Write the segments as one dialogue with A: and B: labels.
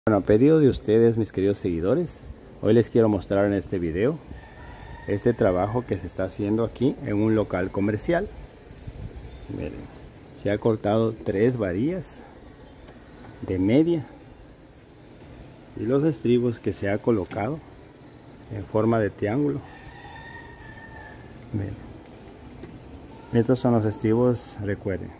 A: Bueno, a pedido de ustedes, mis queridos seguidores, hoy les quiero mostrar en este video este trabajo que se está haciendo aquí en un local comercial. Miren, se ha cortado 3 varillas de media y los estribos que se ha colocado en forma de triángulo. Miren, estos son los estribos, recuerden,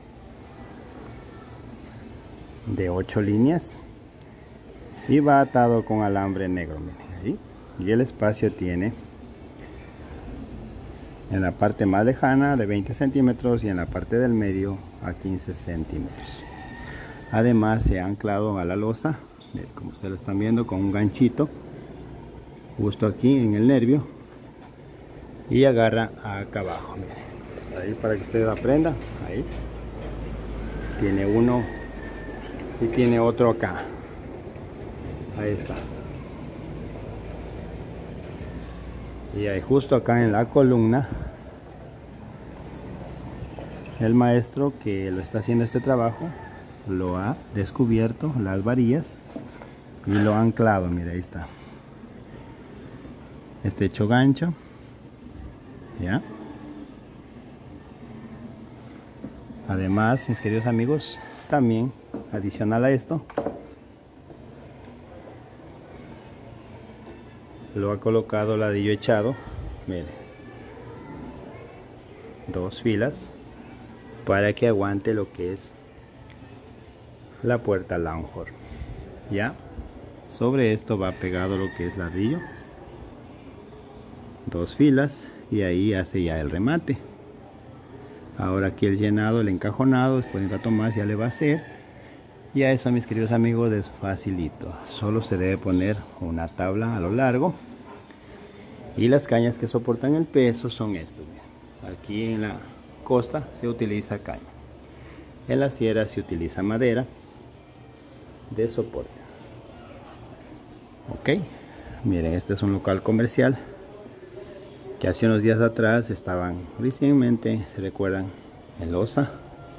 A: de 8 líneas. Y va atado con alambre negro, miren ahí. Y el espacio tiene en la parte más lejana de 20 centímetros y en la parte del medio a 15 centímetros. Además se ha anclado a la losa, como ustedes lo están viendo, con un ganchito justo aquí en el nervio y agarra acá abajo, miren. Ahí para que ustedes aprendan. Ahí tiene uno y tiene otro acá. Ahí está. Y ahí justo acá en la columna, el maestro que lo está haciendo este trabajo lo ha descubierto las varillas y lo ha anclado. Mira, ahí está. Este hecho gancho. Ya. Además, mis queridos amigos, también adicional a esto, lo ha colocado ladrillo echado, miren, 2 filas para que aguante lo que es la puerta Longhorn. Ya sobre esto va pegado lo que es ladrillo, 2 filas, y ahí hace ya el remate. Ahora aquí el llenado, el encajonado, después de un rato más ya le va a hacer. Y a eso, mis queridos amigos, es facilito. Solo se debe poner una tabla a lo largo. Y las cañas que soportan el peso son estas. Aquí en la costa se utiliza caña. En la sierra se utiliza madera de soporte. Ok. Miren, este es un local comercial que hace unos días atrás estaban recientemente, se recuerdan, en losa,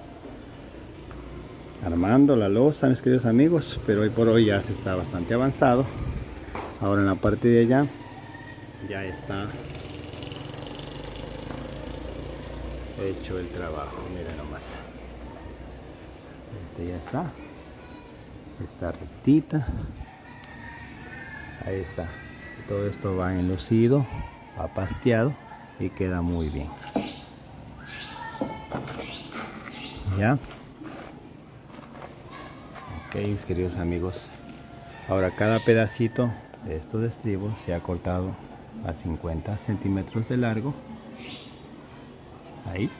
A: armando la losa, mis queridos amigos, pero hoy por hoy ya se está bastante avanzado. Ahora en la parte de allá ya está hecho el trabajo. Miren nomás, este ya está rectita, ahí está. Todo esto va enlucido, va pasteado y queda muy bien. Ya. Ok, mis queridos amigos, ahora cada pedacito de estos estribos se ha cortado a 50 centímetros de largo, ahí,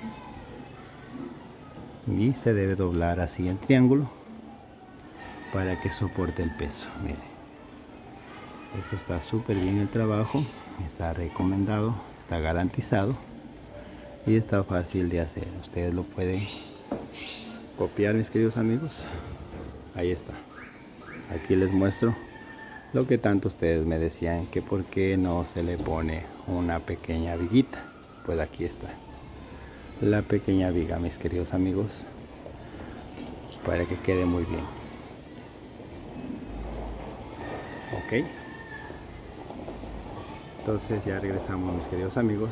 A: y se debe doblar así en triángulo para que soporte el peso. Miren, eso está súper bien el trabajo, está recomendado, está garantizado y está fácil de hacer. Ustedes lo pueden copiar, mis queridos amigos. Ahí está. Aquí les muestro lo que tanto ustedes me decían, que por qué no se le pone una pequeña viguita. Pues aquí está la pequeña viga, mis queridos amigos, para que quede muy bien. Ok, entonces ya regresamos, mis queridos amigos,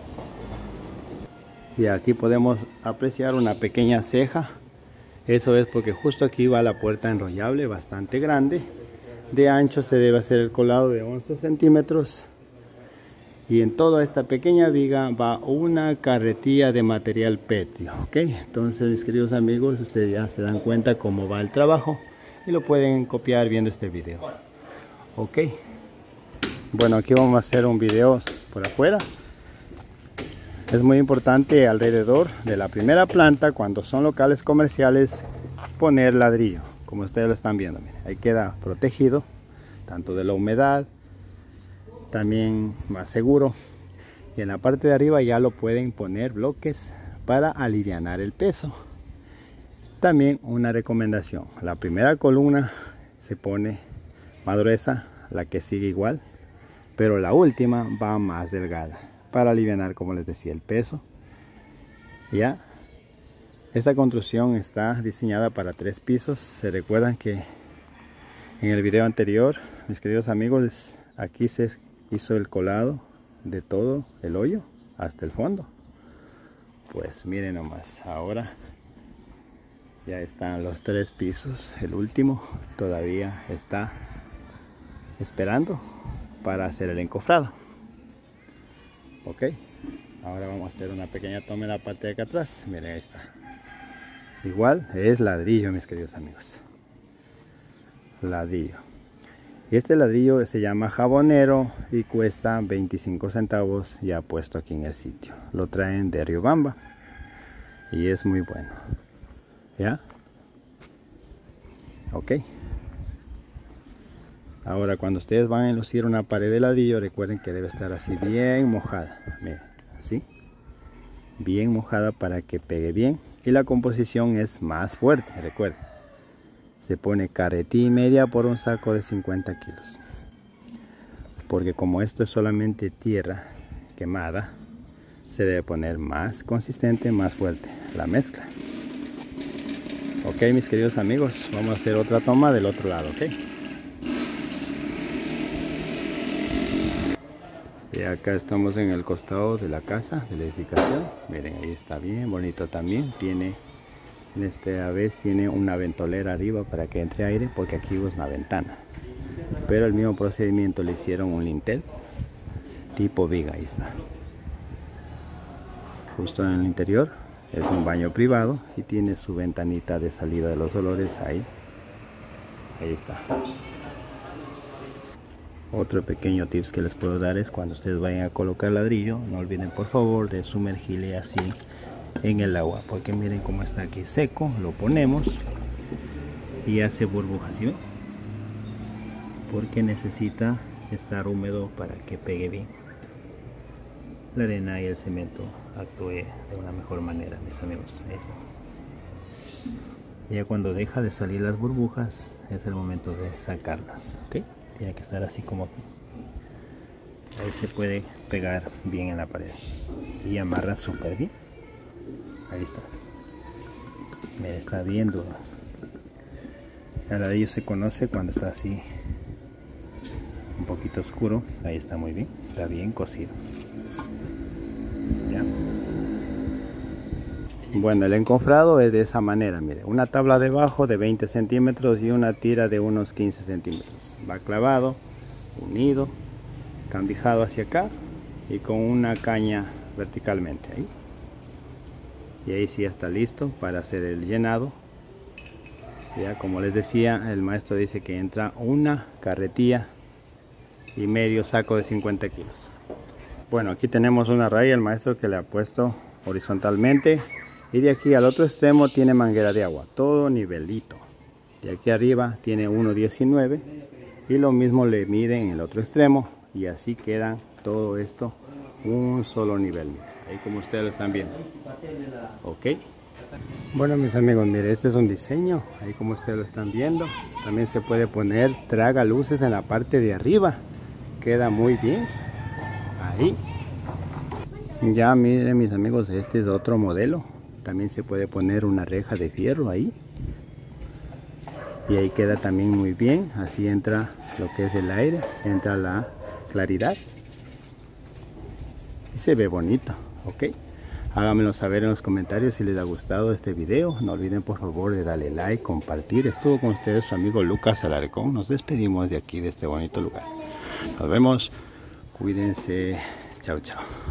A: y aquí podemos apreciar una pequeña ceja. Eso es porque justo aquí va la puerta enrollable bastante grande. De ancho se debe hacer el colado de 11 centímetros. Y en toda esta pequeña viga va una carretilla de material petrio. Ok, entonces, mis queridos amigos, ustedes ya se dan cuenta cómo va el trabajo y lo pueden copiar viendo este video. Ok, bueno, aquí vamos a hacer un video por afuera. Es muy importante alrededor de la primera planta, cuando son locales comerciales, poner ladrillo, como ustedes lo están viendo. Miren, ahí queda protegido tanto de la humedad, también más seguro. Y en la parte de arriba ya lo pueden poner bloques para alivianar el peso. También una recomendación: la primera columna se pone más gruesa, la que sigue igual, pero la última va más delgada, para aliviar, como les decía, el peso. Ya, esta construcción está diseñada para 3 pisos. Se recuerdan que En el video anterior, mis queridos amigos, aquí se hizo el colado de todo el hoyo hasta el fondo. Pues miren nomás, ahora ya están los 3 pisos. El último todavía está esperando para hacer el encofrado. Ok, ahora vamos a hacer una pequeña toma en la parte de acá atrás. Miren, ahí está. Igual es ladrillo, mis queridos amigos. Ladrillo. Este ladrillo se llama Jabonero y cuesta 25 centavos ya puesto aquí en el sitio. Lo traen de Riobamba y es muy bueno. ¿Ya? Ok. Ahora cuando ustedes van a enlucir una pared de ladrillo, recuerden que debe estar así bien mojada. Miren, así. Bien mojada para que pegue bien. Y la composición es más fuerte, recuerden. Se pone carretilla y media por un saco de 50 kilos. Porque como esto es solamente tierra quemada, se debe poner más consistente, más fuerte la mezcla. Ok, mis queridos amigos, vamos a hacer otra toma del otro lado, ok. Y acá estamos en el costado de la casa, de la edificación. Miren, ahí está bien bonito también. Tiene, en esta vez tiene una ventolera arriba para que entre aire, porque aquí es una ventana. Pero el mismo procedimiento le hicieron un lintel tipo viga, ahí está. Justo en el interior es un baño privado y tiene su ventanita de salida de los olores ahí. Ahí está. Otro pequeño tips que les puedo dar es cuando ustedes vayan a colocar ladrillo, no olviden por favor de sumergirle así en el agua, porque miren cómo está aquí seco. Lo ponemos y hace burbujas, ¿sí ven? Porque necesita estar húmedo para que pegue bien. La arena y el cemento actúe de una mejor manera, mis amigos. Ahí está. Ya cuando deja de salir las burbujas es el momento de sacarlas, ¿ok? Tiene que estar así como ahí, se puede pegar bien en la pared y amarra súper bien. Ahí está. Mira, está bien duro. El ladrillo se conoce cuando está así un poquito oscuro. Ahí está muy bien, está bien cocido. ¿Ya? Bueno, el encofrado es de esa manera, mire, una tabla debajo de 20 centímetros y una tira de unos 15 centímetros. Va clavado, unido, cambijado hacia acá y con una caña verticalmente ahí. Y ahí sí ya está listo para hacer el llenado. Ya como les decía, el maestro dice que entra una carretilla y medio saco de 50 kilos. Bueno, aquí tenemos una raya, el maestro que le ha puesto horizontalmente. Y de aquí al otro extremo tiene manguera de agua, todo nivelito. De aquí arriba tiene 1.19 y lo mismo le mide en el otro extremo. Y así queda todo esto un solo nivel. Ahí como ustedes lo están viendo. Ok. Bueno, mis amigos, mire, este es un diseño. Ahí como ustedes lo están viendo. También se puede poner traga luces en la parte de arriba. Queda muy bien. Ahí. Ya miren, mis amigos, este es otro modelo. También se puede poner una reja de fierro ahí. Y ahí queda también muy bien. Así entra lo que es el aire. Entra la claridad. Y se ve bonito. Ok. Háganmelo saber en los comentarios si les ha gustado este video. No olviden por favor de darle like, compartir. Estuvo con ustedes su amigo Lucas Alarcón. Nos despedimos de aquí, de este bonito lugar. Nos vemos. Cuídense. Chao, chao.